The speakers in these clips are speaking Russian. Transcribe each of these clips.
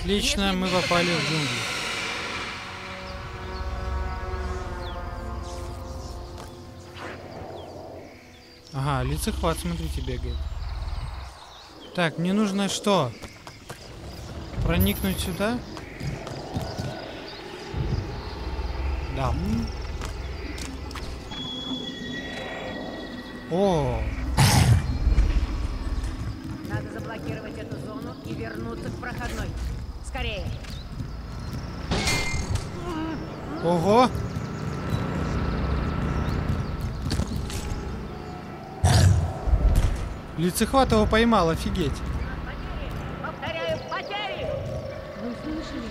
Отлично, мы попали в джунгли. Ага, лицехват, смотрите, бегает. Так, мне нужно что? Проникнуть сюда? Да. О! Надо заблокировать эту зону и вернуться к проходной. Скорее. Ого! Лицехват его поймал, офигеть. Потери! Повторяю, потери! Вы слышали?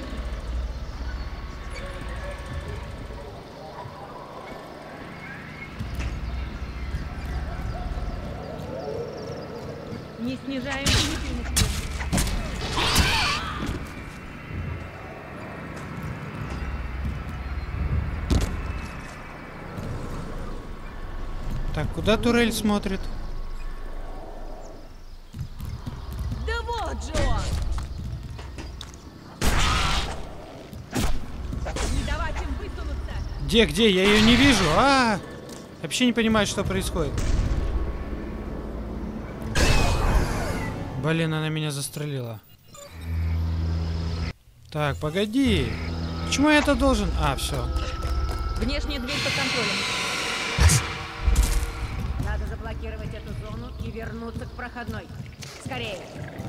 Не снижаем длительности. Так, куда турель смотрит? Да вот же он! Не давать им высунуться! Где? Я ее не вижу. Вообще не понимаю, что происходит. Блин, она меня застрелила. Так, погоди. Почему я это должен? Все. Внешняя дверь под контролем. Надо заблокировать эту зону и вернуться к проходной. Скорее.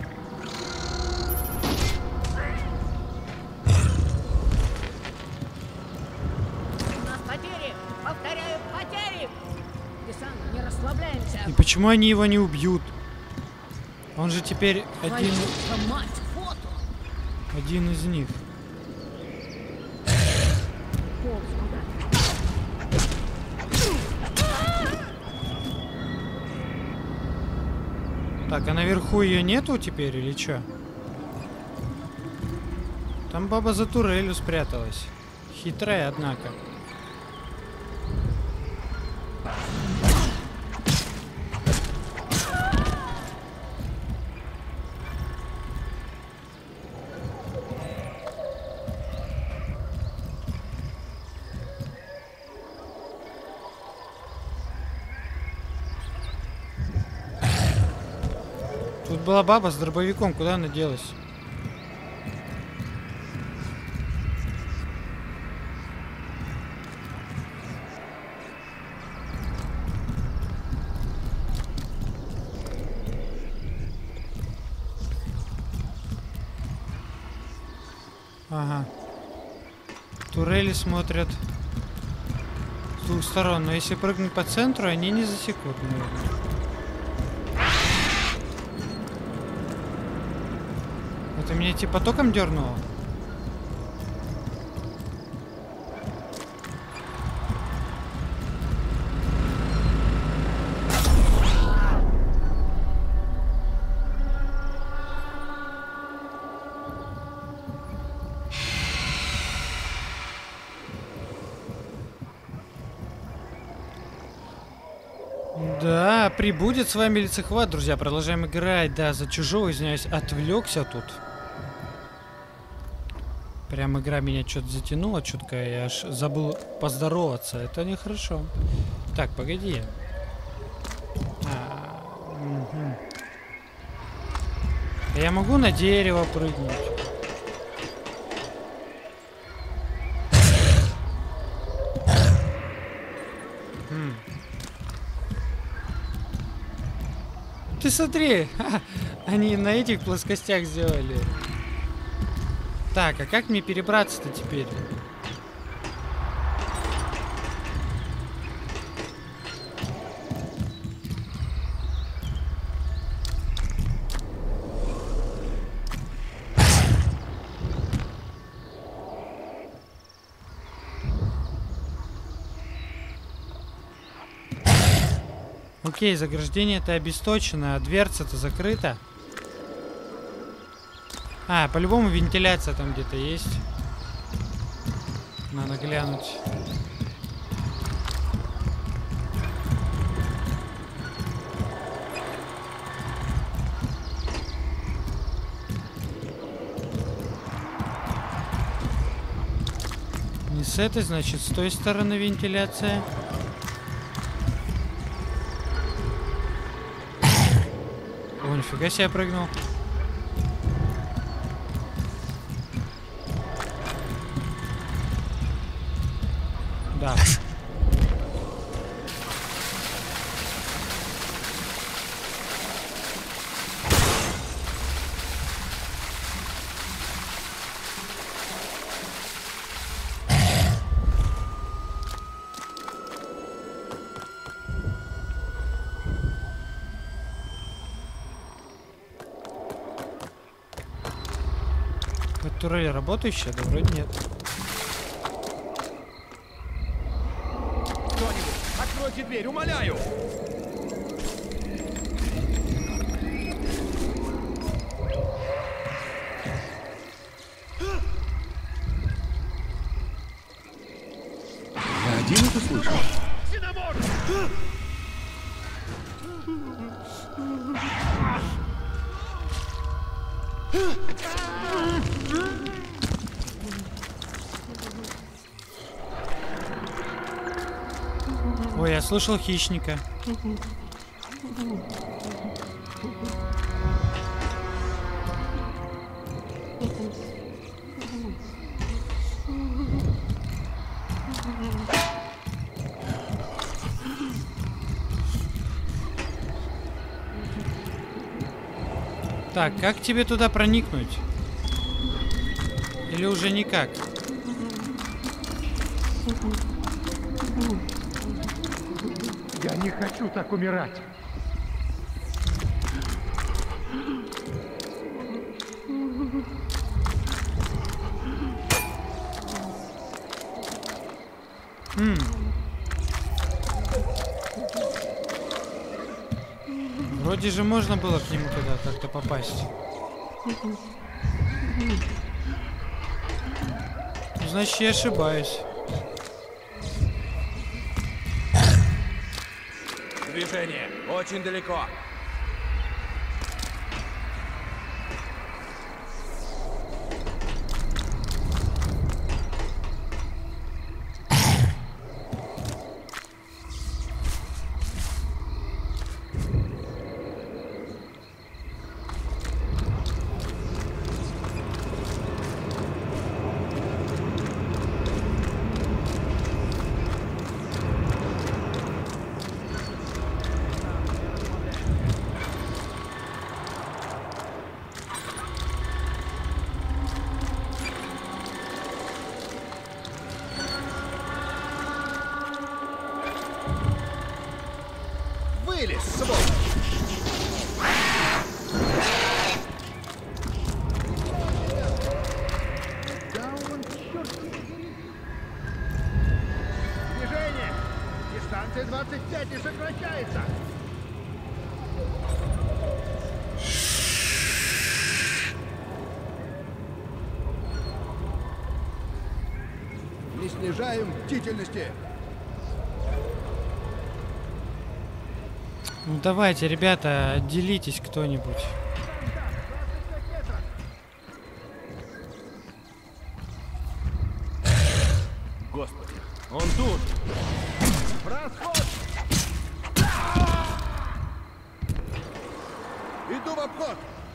У нас потери! Повторяю, потери! Десант, не расслабляемся! И почему они его не убьют? Он же теперь Твою мать, вот он! один из них. Полз куда-то. Так, а наверху ее нету теперь или что? Там баба за турелью спряталась. Хитрая, однако. Тут была баба с дробовиком, куда она делась? Ага. Турели смотрят с двух сторон, но если прыгнуть по центру, они не засекут, наверное. Это меня типа током дернуло? Да, прибудет с вами лицехват, друзья. Продолжаем играть. Да, за чужого, извиняюсь, отвлекся тут. Прям игра меня что-то затянула чутко. Я аж забыл поздороваться. Это нехорошо. Так, погоди. Угу. Я могу на дерево прыгнуть? Ты смотри, они на этих плоскостях сделали. Так, а как мне перебраться-то теперь? Окей, заграждение-то обесточено, а дверца-то закрыта. По-любому вентиляция там где-то есть. Надо глянуть. с этой, значит, с той стороны вентиляция. О, нифига себе прыгнул. Да. Турель работающая? Да вроде нет. Кто-нибудь, откройте дверь, умоляю! Я один это слышал? Синамон! Ой, я слышал хищника. Так, как тебе туда проникнуть? Или уже никак? Я не хочу так умирать. Вроде же можно было к нему туда как-то попасть. Значит, я ошибаюсь. Движение очень далеко. Вылез, сволочь! Да он, черт побери! Движение! Дистанция 25 не сокращается! Не снижаем бдительности! Ну давайте, ребята, отделитесь кто-нибудь. Господи, он тут! Расход! Иду в обход!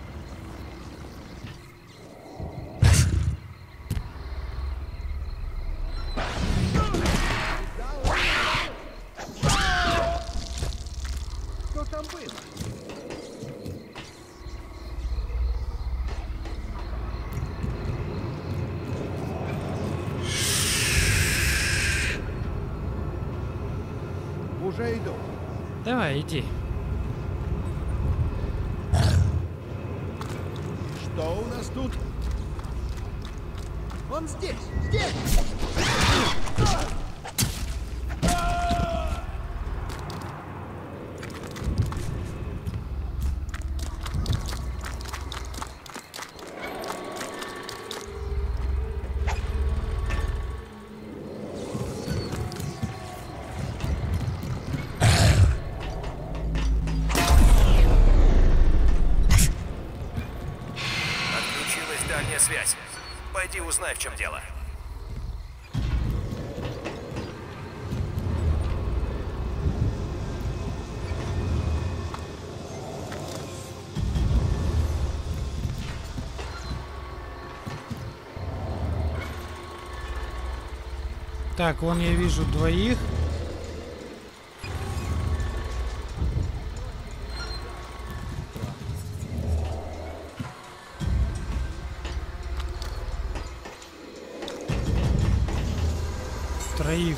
Что там было? Уже иду. Давай, иди. Что у нас тут? Он здесь! Здесь! Отключилась дальняя связь. Пойди узнай, в чем дело. Так, вон я вижу двоих. Троих.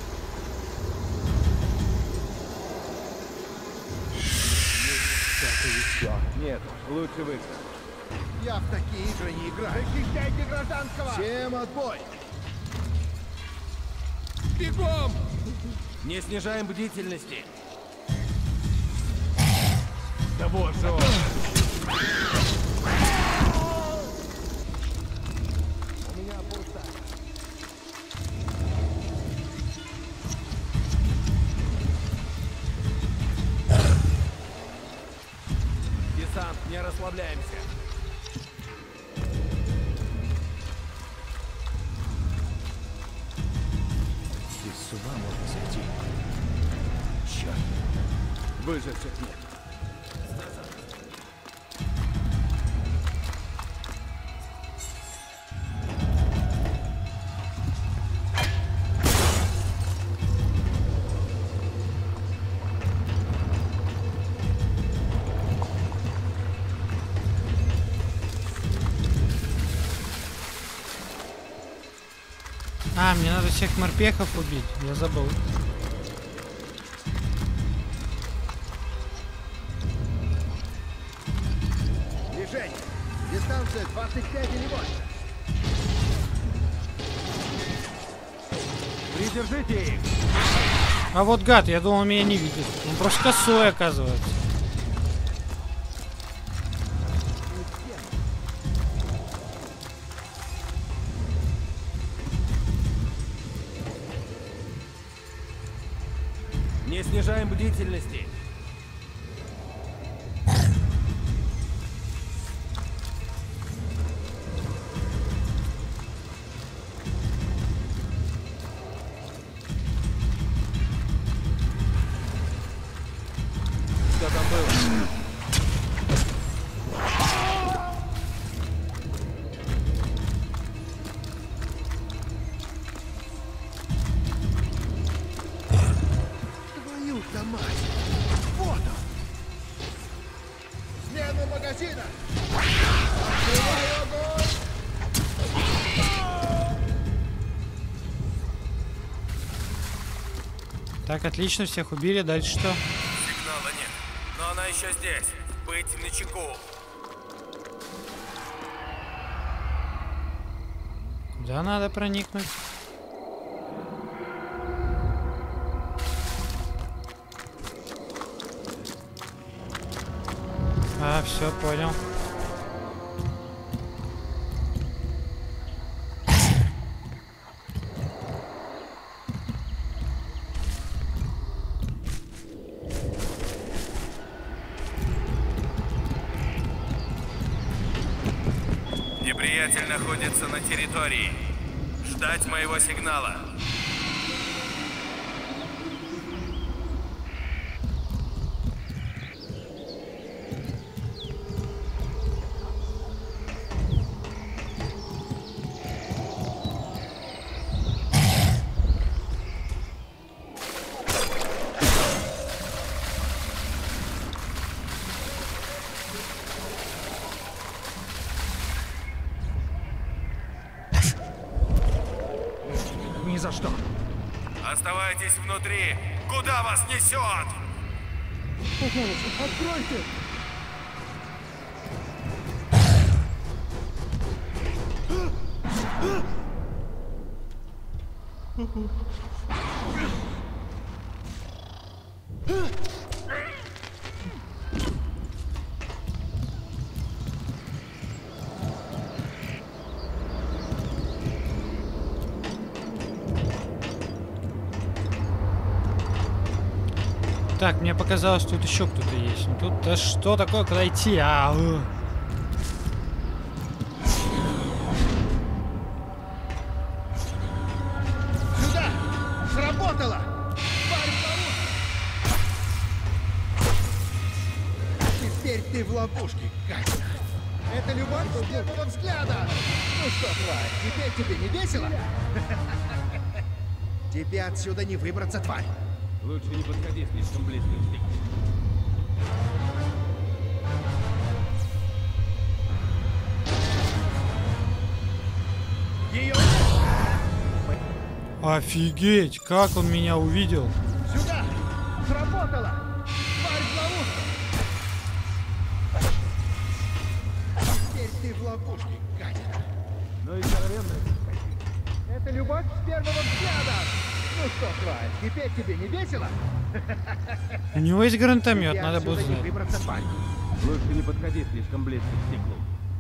Нет, лучше выход. Я в такие игры не играю. Защищайте гражданского! Всем отбой! Бегом! Не снижаем бдительности. Да вот же он! Десант, не расслабляемся. Здесь с ума можно сойти. Черт. Выживших нет. А, мне надо всех морпехов убить. Я забыл. Движение. Дистанция 25 или больше. Придержите их! А вот гад, я думал, меня не видит. Он просто косой, оказывается. Не снижаем бдительности. Что там было? Твою-то мать! Вот он! Смена магазина! Открывай огонь! Так, отлично, всех убили. Дальше что? Сигнала нет, но она еще здесь. Быть начеку. Куда надо проникнуть? А, все, понял. Неприятель находится на территории. Ждать моего сигнала. Ни за что! Оставайтесь внутри. Куда вас несет? Откройте! Так, мне показалось, тут еще кто-то есть. Ну, тут да что такое, куда идти? Сюда! Сработало! Тварь в ловушке! Теперь ты в ловушке, Катя. Это любовь с первого взгляда! Ну что, тварь, теперь тебе не весело? Тебе отсюда не выбраться, тварь. Лучше не подходи слишком близко к стеклу. Ее Офигеть, как он меня увидел. сюда! Сработало! Тварь в ловушку! Теперь ты в ловушке, гадина. Ну и здоровенная. Это любовь с первого взгляда! Ну что, тварь, теперь тебе не весело? У него есть гранатомет, Тебе надо будет отсюда не знать. выбраться, тварь. Лучше не подходи слишком близко к стеклу.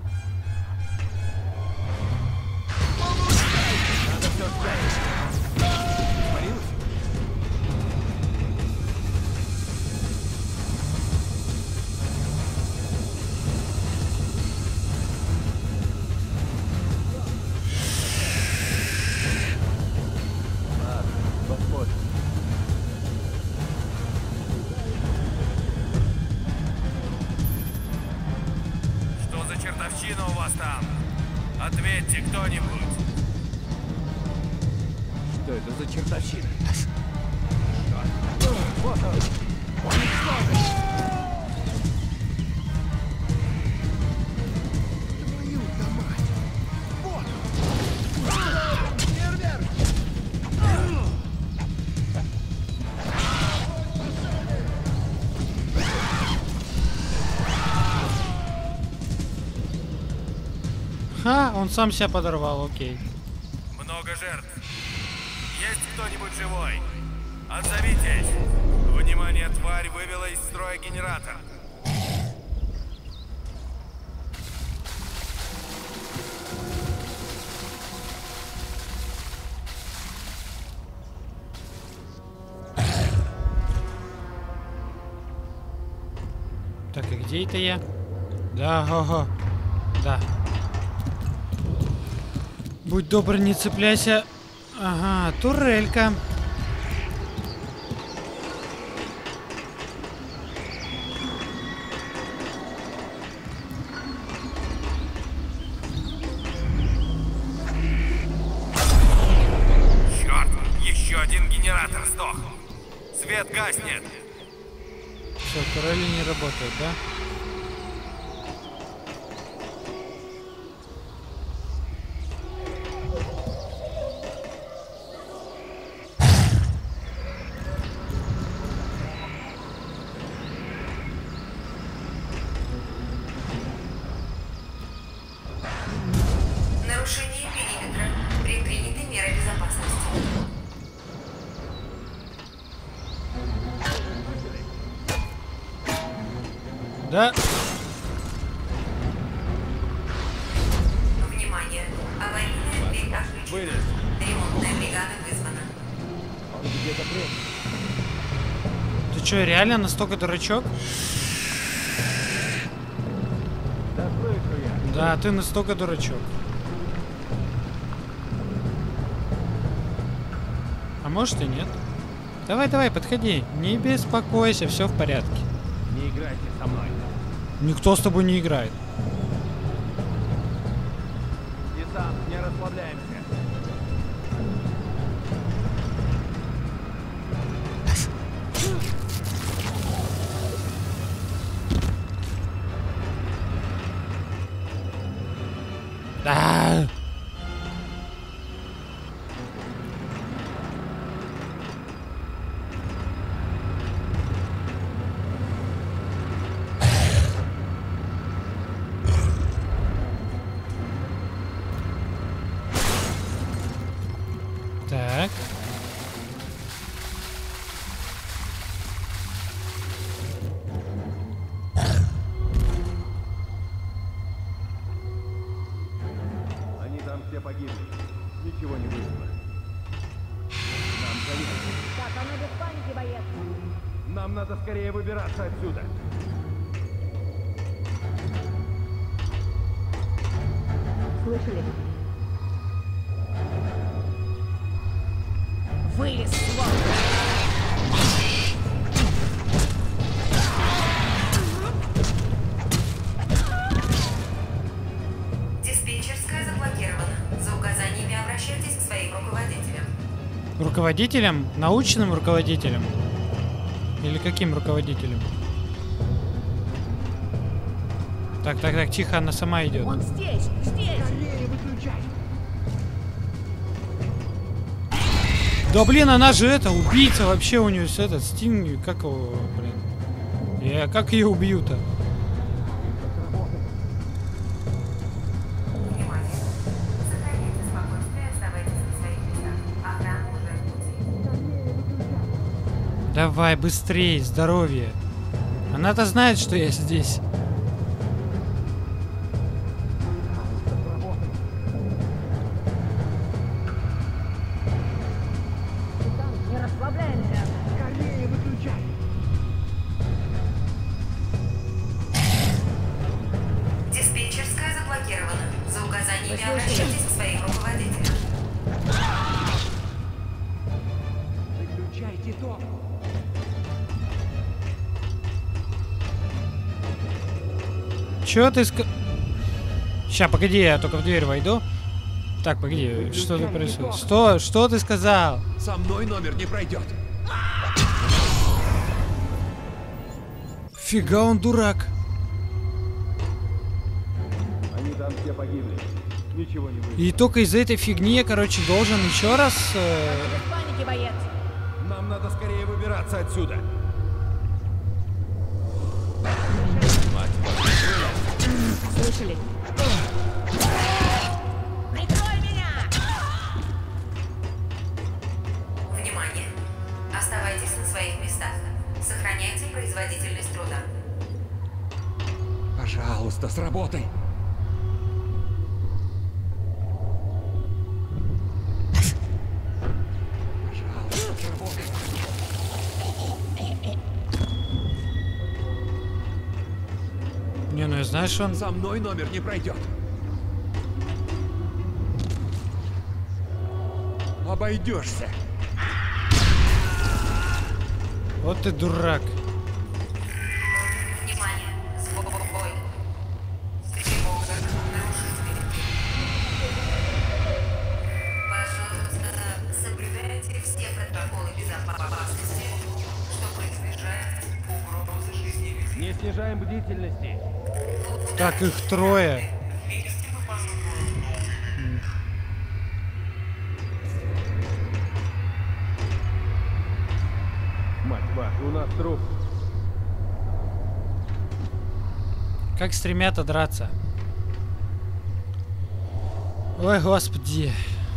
Надо все сжать. Испарилась? Ладно, посмотрим. Что за чертовщина у вас там? Ответьте кто-нибудь. Что это за чертовщина? Вот он. Твою-то мать! Вот он! Фейерверк! Ха, он сам себя подорвал, окей. Много жертв. Есть кто-нибудь живой? Отзовитесь. Внимание, тварь вывела из строя генератор. Так, и где это я? Да, ого. Да. Будь добр, не цепляйся. Ага, турелька. Черт, еще один генератор сдох. Свет гаснет. Все, турели не работают, да? Нарушение периметра. Предприняты меры безопасности. Да. Внимание! Аварийная дверь отключена. Ремонтная бригада вызвана. Ты что, реально настолько дурачок? Да слышу я. Да, ты настолько дурачок. А может и нет. Давай, давай, подходи. Не беспокойся, все в порядке. Не играйте со мной. Никто с тобой не играет. Десант, не расслабляемся. Да. Так. Они там все погибли. Ничего не вышло. Нам завидно. Так, а ну без паники, боец. Нам надо скорее выбираться отсюда. Слышали? Вылез, сволочь! Диспетчерская заблокирована. За указаниями обращайтесь к своим руководителям. Руководителем? Научным руководителем? Или каким руководителем? Так, тихо, она сама идет. Он здесь, здесь! Скорее выключай! Да блин, она же это, убийца вообще у нее этот Стинг, как его, блин. Как ее убью-то? Внимание! Сохраняйте спокойствие, оставайтесь на своих местах. Охрана уже в пути. Давай, быстрее, здоровье. Она-то знает, что я здесь. Не расслабляемся! Скорее выключай! Диспетчерская заблокирована. За указаниями обращайтесь к своим руководителям. Выключайте дом! Чё ты Ща, погоди, я только в дверь войду. Так, погоди, что ты происходит? Что ты сказал? Со мной номер не пройдет. Фига он дурак. Они там все погибли. Ничего не вышло. И только из-за этой фигни я, короче, должен еще раз... Без паники, боец! Нам надо скорее выбираться отсюда. Слышали? Прикрой меня! Внимание! Оставайтесь на своих местах. Сохраняйте производительность труда. Пожалуйста, сработай. Пожалуйста, сработай. Не, ну я знаешь, он... Со мной номер не пройдет. Обойдешься. Вот ты дурак. Внимание! Сбой! Тревога! Нарушители! Пожалуйста, соблюдайте все протоколы безопасности, чтобы избежать угрозы жизни. Не снижаем бдительности. Так, их трое. Мать вашу, у нас труп. Как стремята драться. Ой, господи.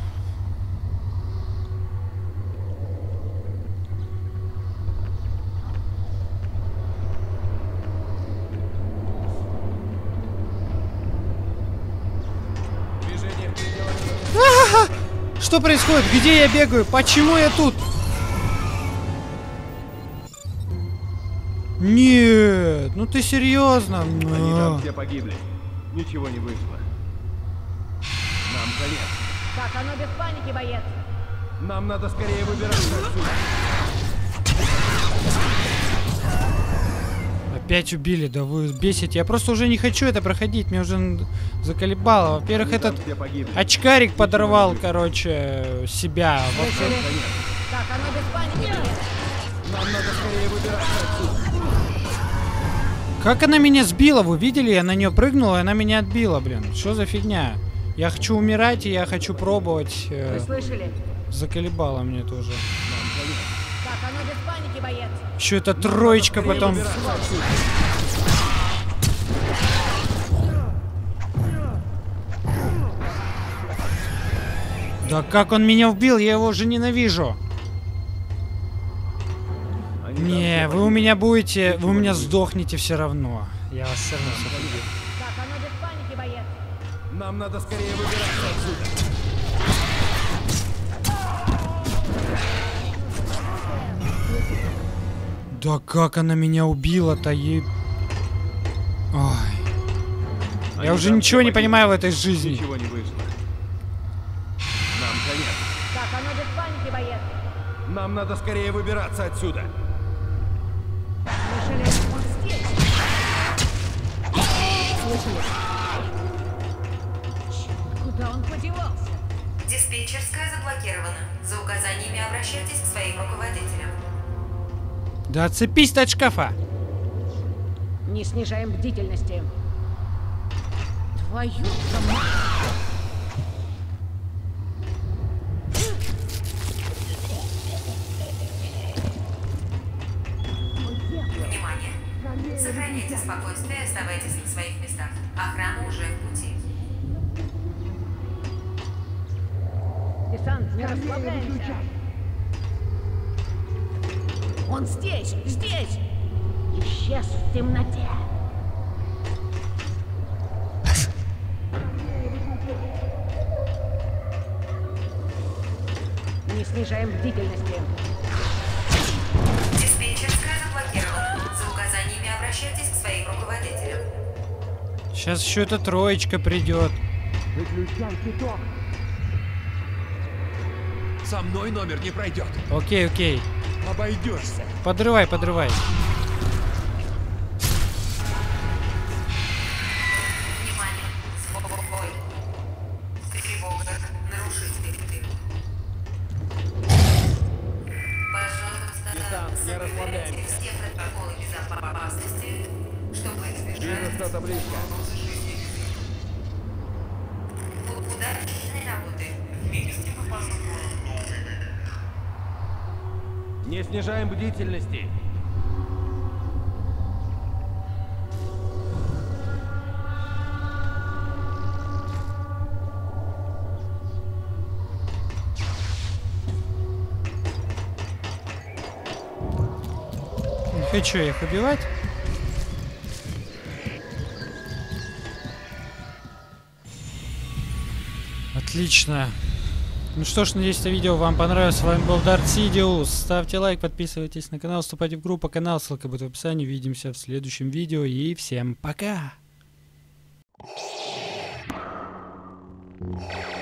Движение в пределах. Что происходит? Где я бегаю? Почему я тут? Нет, ну ты серьезно? Они там все погибли. Ничего не вышло. Нам конец. Так, оно без паники, боец! Нам надо скорее выбираться отсюда. Опять убили, да вы бесите. Я просто уже не хочу это проходить, мне уже заколебало. Во-первых, Они там этот все погибли. очкарик подорвал, короче, себя. Слышали? Так, оно без паники, боец! Нам надо скорее выбираться отсюда. Как она меня сбила, вы видели? Я на нее прыгнул, и она меня отбила, блин. Что за фигня? Я хочу умирать, и я хочу пробовать. Вы слышали? Заколебало мне тоже. Так, оно без паники, боец! Еще эта троечка потом. Выбираться отсюда. Да как он меня убил? Я его уже ненавижу. Они там Не, все вы у погибли. меня будете, вы у меня сдохнете все равно. Я вас все равно забью. Так, оно без паники, боец! Нам надо скорее выбираться отсюда. Да как она меня убила-то, ей... Ой. Они Я уже там ничего все не погибли. понимаю в этой жизни. Ничего не вышло. Нам конец. Так, оно без паники, боец! Нам надо скорее выбираться отсюда. Слышали? Он здесь! Слышали? Черт, куда он подевался? Диспетчерская заблокирована. За указаниями обращайтесь к своим руководителям. Да отцепись ты от шкафа! Не снижаем бдительности. Твою же мать! Внимание! Сохраняйте спокойствие и оставайтесь на своих местах. Охрана уже в пути. Десант, не расслабляемся. Он здесь, здесь! Исчез в темноте. Не снижаем бдительности. Диспетчерская заблокирована. За указаниями обращайтесь к своим руководителям. Сейчас еще эта троечка придет. Выключайте ток. Со мной номер не пройдет. Окей, окей. Обойдешься. Подрывай, подрывай. Внимание! Бой. Тревога. Нарушитель. Пожалуйста, соблюдайте все протоколы безопасности, чтобы избежать Что-то близко. удачной работы. Вместе мы построим новый мир. Не снижаем бдительности. Не хочу я их убивать. Отлично. Ну что ж, надеюсь, это видео вам понравилось. С вами был Дарт Сидиус. Ставьте лайк, подписывайтесь на канал, вступайте в группу, канал, ссылка будет в описании. Увидимся в следующем видео и всем пока!